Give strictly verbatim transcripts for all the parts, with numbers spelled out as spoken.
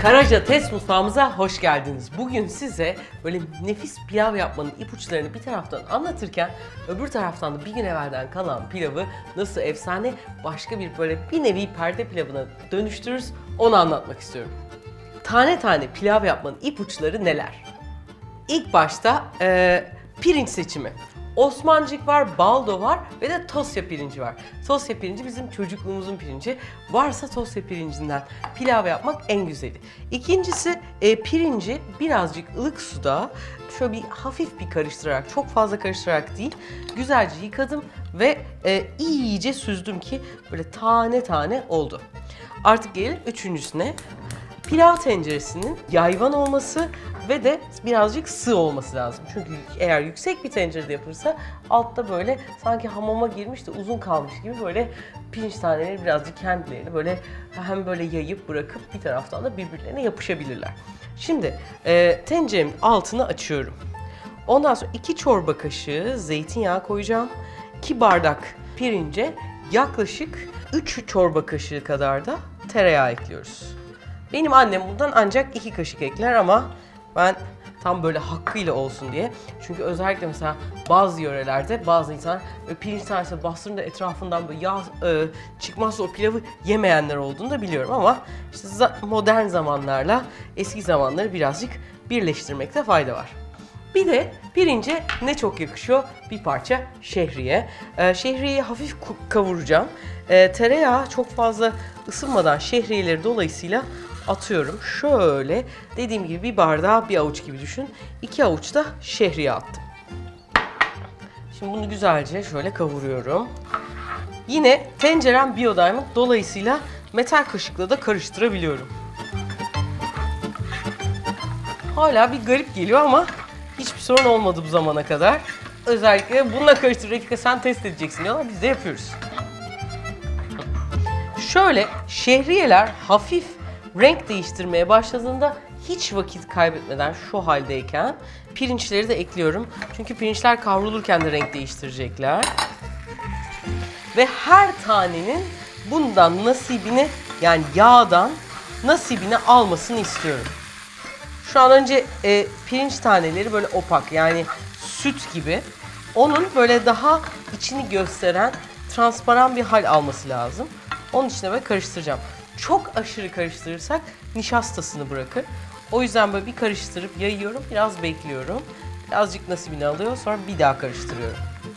Karaca Test Mutfağımıza hoş geldiniz. Bugün size böyle nefis pilav yapmanın ipuçlarını bir taraftan anlatırken öbür taraftan da bir gün evvelden kalan pilavı nasıl efsane başka bir böyle bir nevi perde pilavına dönüştürürüz onu anlatmak istiyorum. Tane tane pilav yapmanın ipuçları neler? İlk başta e, pirinç seçimi. Osmancık var, baldo var ve de Tosya pirinci var. Tosya pirinci bizim çocukluğumuzun pirinci. Varsa Tosya pirincinden pilav yapmak en güzeli. İkincisi e, pirinci birazcık ılık suda şöyle bir hafif bir karıştırarak, çok fazla karıştırarak değil, güzelce yıkadım ve e, iyice süzdüm ki böyle tane tane oldu. Artık gelelim üçüncüsüne. Pilav tenceresinin yayvan olması ve de birazcık sığ olması lazım. Çünkü eğer yüksek bir tencerede yapılırsa altta böyle sanki hamama girmiş de uzun kalmış gibi böyle pirinç taneleri birazcık kendilerini böyle hem böyle yayıp bırakıp bir taraftan da birbirlerine yapışabilirler. Şimdi e, tenceremin altını açıyorum. Ondan sonra iki çorba kaşığı zeytinyağı koyacağım. iki bardak pirince yaklaşık üç çorba kaşığı kadar da tereyağı ekliyoruz. Benim annem bundan ancak iki kaşık ekler ama ben tam böyle hakkıyla olsun diye. Çünkü özellikle mesela bazı yörelerde bazı insanlar pirinç tanesi bastırınca etrafından böyle yağ e, çıkmazsa o pilavı yemeyenler olduğunu da biliyorum ama işte modern zamanlarla eski zamanları birazcık birleştirmekte fayda var. Bir de pirince ne çok yakışıyor? Bir parça şehriye. Ee, şehriyeyi hafif kavuracağım. Ee, tereyağı çok fazla ısınmadan şehriyeleri dolayısıyla atıyorum. Şöyle dediğim gibi bir bardağı bir avuç gibi düşün. İki avuç da şehriye attım. Şimdi bunu güzelce şöyle kavuruyorum. Yine tencerem Biodiamond dolayısıyla metal kaşıkla da karıştırabiliyorum. Hala bir garip geliyor ama hiçbir sorun olmadı bu zamana kadar. Özellikle bununla karıştırırken sen test edeceksin diyorlar, biz de yapıyoruz. Şöyle şehriyeler hafif renk değiştirmeye başladığında hiç vakit kaybetmeden şu haldeyken pirinçleri de ekliyorum. Çünkü pirinçler kavrulurken de renk değiştirecekler. Ve her tanenin bundan nasibini, yani yağdan nasibini almasını istiyorum. Şu an önce e, pirinç taneleri böyle opak, yani süt gibi. Onun böyle daha içini gösteren transparan bir hal alması lazım. Onun için de böyle karıştıracağım. Çok aşırı karıştırırsak nişastasını bırakır. O yüzden böyle bir karıştırıp yayıyorum, biraz bekliyorum. Birazcık nasibini alıyor, sonra bir daha karıştırıyorum.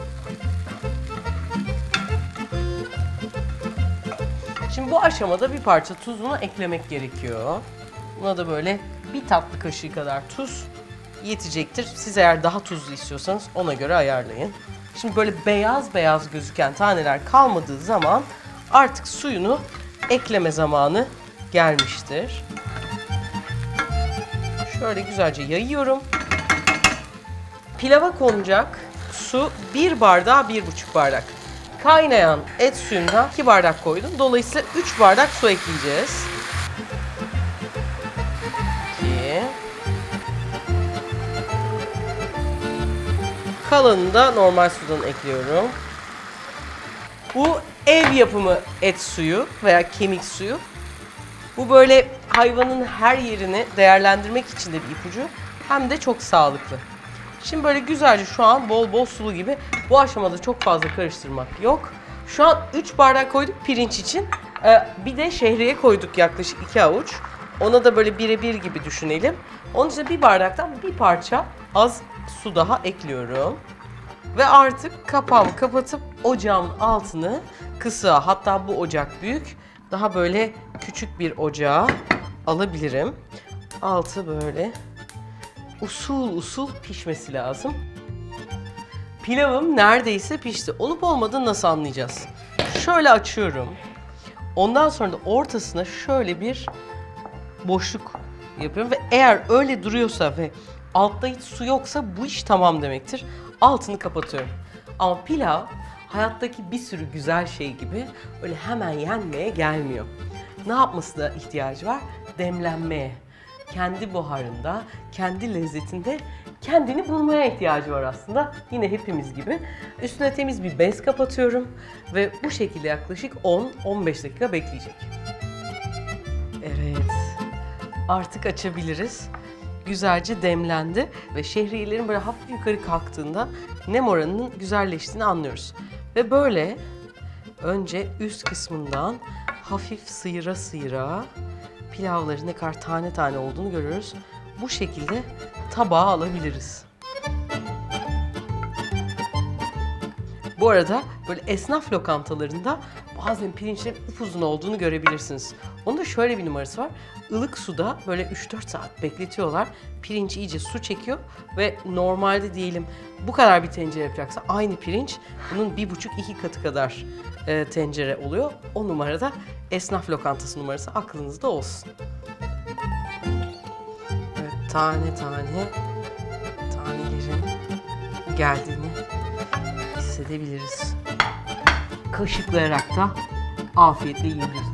Şimdi bu aşamada bir parça tuzunu eklemek gerekiyor. Buna da böyle bir tatlı kaşığı kadar tuz yetecektir. Siz eğer daha tuzlu istiyorsanız ona göre ayarlayın. Şimdi böyle beyaz beyaz gözüken taneler kalmadığı zaman artık suyunu ekleme zamanı gelmiştir. Şöyle güzelce yayıyorum. Pilava konacak su bir bardağa bir buçuk bardak. Kaynayan et suyundan iki bardak koydum. Dolayısıyla üç bardak su ekleyeceğiz. iki. Kalanını da normal sudan ekliyorum. Bu ev yapımı et suyu veya kemik suyu. Bu böyle hayvanın her yerini değerlendirmek için de bir ipucu. Hem de çok sağlıklı. Şimdi böyle güzelce şu an bol bol sulu gibi. Bu aşamada çok fazla karıştırmak yok. Şu an üç bardak koyduk pirinç için. Ee, bir de şehriye koyduk yaklaşık iki avuç. Ona da böyle birebir gibi düşünelim. Onun için bir bardaktan bir parça az su daha ekliyorum. Ve artık kapağımı kapatıp ocağımın altını kısa, hatta bu ocak büyük, daha böyle küçük bir ocağa alabilirim. Altı böyle usul usul pişmesi lazım. Pilavım neredeyse pişti. Olup olmadığını nasıl anlayacağız? Şöyle açıyorum. Ondan sonra da ortasına şöyle bir boşluk yapıyorum ve eğer öyle duruyorsa ve altta hiç su yoksa bu iş tamam demektir. Altını kapatıyorum. Ama pilav hayattaki bir sürü güzel şey gibi öyle hemen yenmeye gelmiyor. Ne yapmasına ihtiyacı var? Demlenmeye. Kendi buharında, kendi lezzetinde kendini bulmaya ihtiyacı var aslında. Yine hepimiz gibi. Üstüne temiz bir bez kapatıyorum ve bu şekilde yaklaşık on on beş dakika bekleyecek. Evet. artık açabiliriz. Güzelce demlendi ve şehriyelerin böyle hafif yukarı kalktığında nem oranının güzelleştiğini anlıyoruz. Ve böyle önce üst kısmından hafif sıyıra sıyıra pilavların ne kadar tane tane olduğunu görüyoruz. Bu şekilde tabağa alabiliriz. Bu arada böyle esnaf lokantalarında bazen pirinçlerin upuzun olduğunu görebilirsiniz. Onun da şöyle bir numarası var. Ilık suda böyle üç dört saat bekletiyorlar. Pirinç iyice su çekiyor ve normalde diyelim bu kadar bir tencere yapacaksa aynı pirinç bunun bir buçuk iki katı kadar e, tencere oluyor. O numarada esnaf lokantası numarası aklınızda olsun. Evet, tane tane tanelerin geldiğini hissedebiliriz. Kaşıklayarak da afiyetle yiyebiliriz.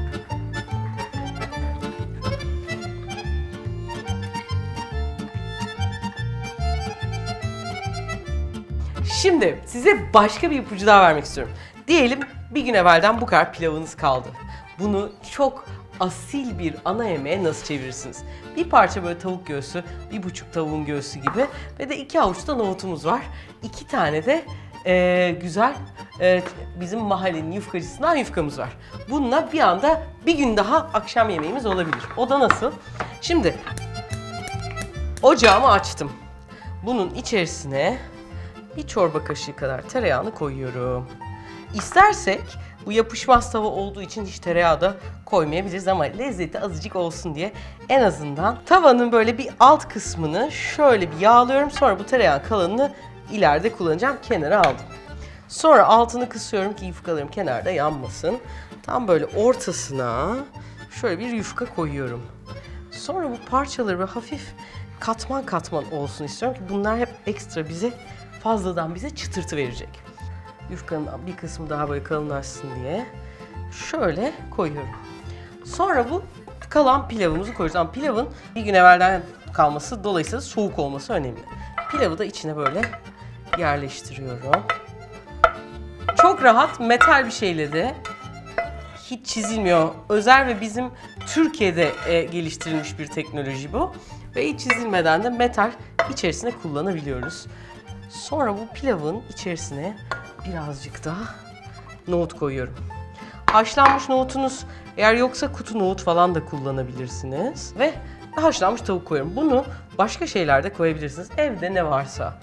Şimdi size başka bir ipucu daha vermek istiyorum. Diyelim bir gün evvelden bu kadar pilavınız kaldı. Bunu çok asil bir ana yemeğe nasıl çevirirsiniz? Bir parça böyle tavuk göğsü, bir buçuk tavuğun göğsü gibi ve de iki avuç da nohutumuz var. İki tane de e, güzel e, bizim mahallenin yufkacısından yufkamız var. Bununla bir anda bir gün daha akşam yemeğimiz olabilir. O da nasıl? Şimdi ocağımı açtım. Bunun içerisine bir çorba kaşığı kadar tereyağını koyuyorum. İstersek bu yapışmaz tava olduğu için hiç tereyağı da koymayabiliriz ama lezzeti azıcık olsun diye en azından tavanın böyle bir alt kısmını şöyle bir yağlıyorum. Sonra bu tereyağın kalanını ileride kullanacağım. Kenara aldım. Sonra altını kısıyorum ki yufkalarım kenarda yanmasın. Tam böyle ortasına şöyle bir yufka koyuyorum. Sonra bu parçaları böyle hafif katman katman olsun istiyorum ki bunlar hep ekstra bize fazladan bize çıtırtı verecek. Yufkanın bir kısmı daha böyle kalınlaşsın diye şöyle koyuyorum. Sonra bu kalan pilavımızı koyuyoruz. Ama pilavın bir gün evvelden kalması dolayısıyla soğuk olması önemli. Pilavı da içine böyle yerleştiriyorum. Çok rahat metal bir şeyle de hiç çizilmiyor. Özel ve bizim Türkiye'de e, geliştirilmiş bir teknoloji bu. Ve hiç çizilmeden de metal içerisine kullanabiliyoruz. Sonra bu pilavın içerisine birazcık da nohut koyuyorum. Haşlanmış nohutunuz eğer yoksa kutu nohut falan da kullanabilirsiniz. Ve haşlanmış tavuk koyuyorum. Bunu başka şeylerde koyabilirsiniz. Evde ne varsa.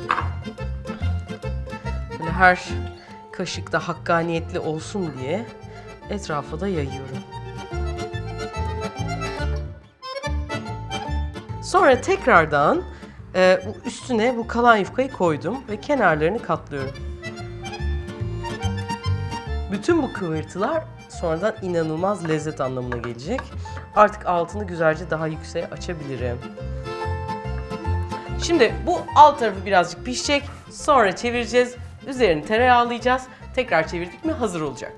Böyle her kaşıkta hakkaniyetli olsun diye etrafa da yayıyorum. Sonra tekrardan e, üstüne bu kalan yufkayı koydum ve kenarlarını katlıyorum. Bütün bu kıvırtılar sonradan inanılmaz lezzet anlamına gelecek. Artık altını güzelce daha yükseğe açabilirim. Şimdi bu alt tarafı birazcık pişecek. Sonra çevireceğiz. Üzerini tereyağlayacağız. Tekrar çevirdik mi hazır olacak.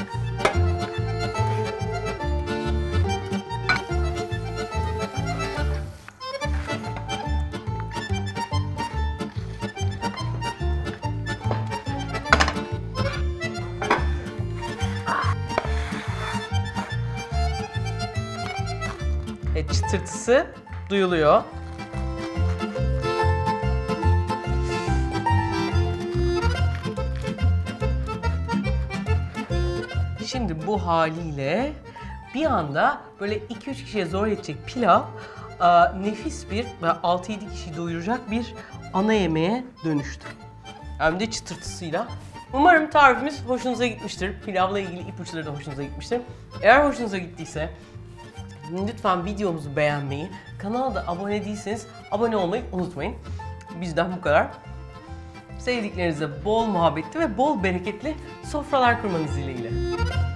E, çıtırtısı duyuluyor. Şimdi bu haliyle bir anda böyle iki üç kişiye zor yetecek pilav nefis bir altı yedi kişiyi doyuracak bir ana yemeğe dönüştü. Hem de çıtırtısıyla. Umarım tarifimiz hoşunuza gitmiştir. Pilavla ilgili ipuçları da hoşunuza gitmiştir. Eğer hoşunuza gittiyse lütfen videomuzu beğenmeyi, kanala da abone değilseniz abone olmayı unutmayın. Bizden bu kadar. Sevdiklerinize bol muhabbetli ve bol bereketli sofralar kurmanız dileğiyle.